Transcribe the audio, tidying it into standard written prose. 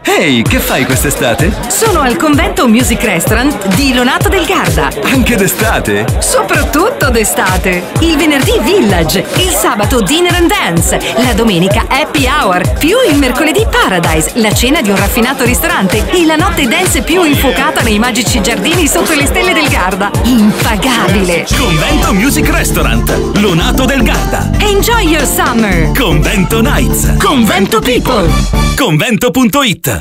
Ehi, che fai quest'estate? Sono al Convento Music Restaurant di Lonato del Garda. Anche d'estate? Soprattutto d'estate. Il venerdì Village, il sabato Dinner and Dance, la domenica Happy Hour, più il mercoledì Paradise, la cena di un raffinato ristorante e la notte dance più infuocata nei magici giardini sotto le stelle del Garda. Impagabile! Convento Music Restaurant, Lonato del Garda. Enjoy your summer! Convento Nights. Convento People! Convento.it